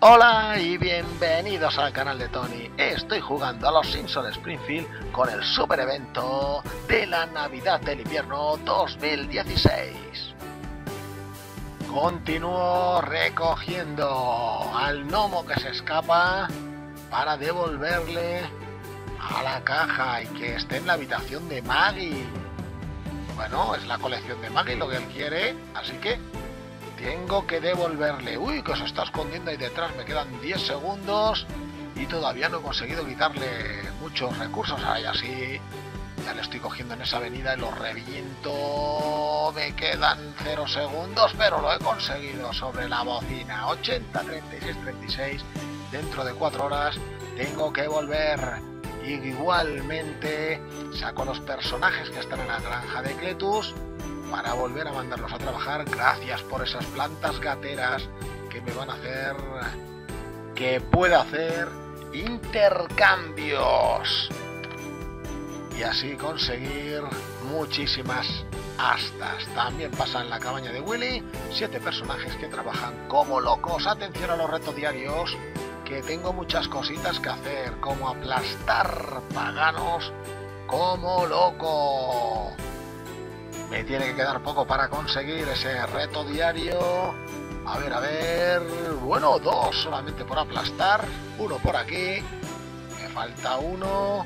Hola y bienvenidos al canal de Tony. Estoy jugando a los Simpsons Springfield con el super evento de la Navidad del Invierno 2016. Continúo recogiendo al gnomo que se escapa para devolverle a la caja y que esté en la habitación de Maggie. Bueno, es la colección de Maggie lo que él quiere, así que tengo que devolverle. Uy, que se está escondiendo ahí detrás. Me quedan 10 segundos y todavía no he conseguido quitarle muchos recursos. Ahí así ya le estoy cogiendo en esa avenida y lo reviento. Me quedan 0 segundos, pero lo he conseguido sobre la bocina. 80, 36, 36. Dentro de 4 horas tengo que volver. Y igualmente saco los personajes que están en la granja de Cletus para volver a mandarlos a trabajar. Gracias por esas plantas gateras que me van a hacer que pueda hacer intercambios y así conseguir muchísimas astas. También pasa en la cabaña de Willy 7 personajes que trabajan como locos. Atención a los retos diarios, que tengo muchas cositas que hacer, como aplastar paganos como loco. Me tiene que quedar poco para conseguir ese reto diario. A ver. Bueno, 2 solamente por aplastar. 1 por aquí. Me falta 1.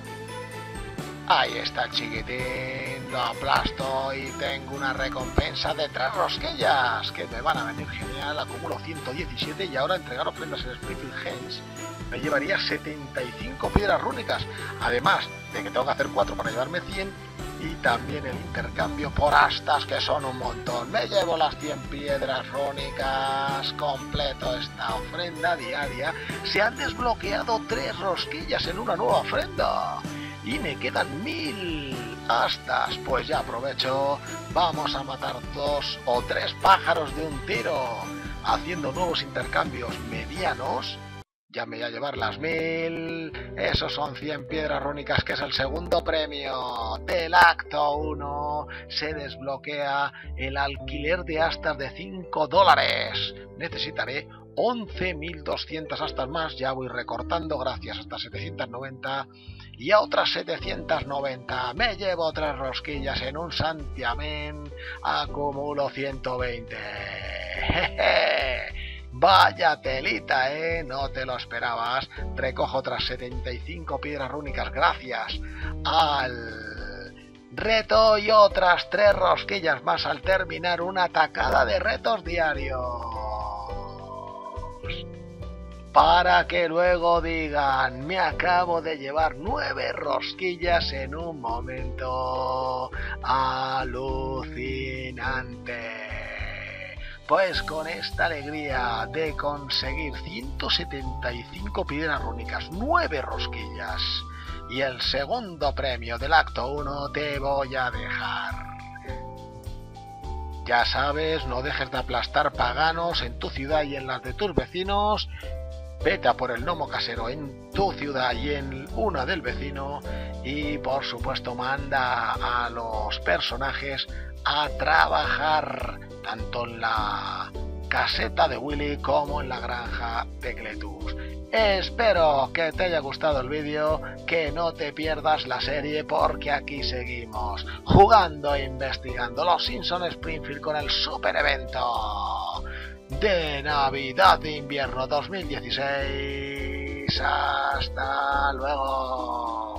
Ahí está el chiquitín. Lo aplasto y tengo una recompensa de 3 rosquillas que me van a venir genial. Acumulo 117 y ahora entregar ofrendas en Springfield Hens me llevaría 75 piedras rúnicas. Además de que tengo que hacer 4 para llevarme 100. Y también el intercambio por astas, que son un montón. Me llevo las 100 piedras rúnicas. Completo esta ofrenda diaria. Se han desbloqueado 3 rosquillas en una nueva ofrenda. Y me quedan 1000 astas. Pues ya aprovecho. Vamos a matar 2 o 3 pájaros de un tiro, haciendo nuevos intercambios medianos. Ya me voy a llevar las 1000. Esos son 100 piedras rúnicas, que es el segundo premio del acto 1. Se desbloquea el alquiler de astas de $5. Necesitaré 11.200 astas más. Ya voy recortando gracias a estas 790 y a otras 790. Me llevo 3 rosquillas en un santiamén. Acumulo 120. Jeje. Vaya telita, no te lo esperabas. Recojo otras 75 piedras rúnicas gracias al reto y otras 3 rosquillas más al terminar una tacada de retos diarios. Para que luego digan, me acabo de llevar 9 rosquillas en un momento alucinante. Pues con esta alegría de conseguir 175 piedras rúnicas, 9 rosquillas y el segundo premio del acto 1, te voy a dejar. Ya sabes, no dejes de aplastar paganos en tu ciudad y en las de tus vecinos. Vete a por el gnomo casero en tu ciudad y en una del vecino. Y por supuesto manda a los personajes a trabajar, tanto en la caseta de Willy como en la granja de Cletus. Espero que te haya gustado el vídeo, que no te pierdas la serie, porque aquí seguimos jugando e investigando los Simpsons Springfield con el super evento de Navidad de Invierno 2016. Hasta luego.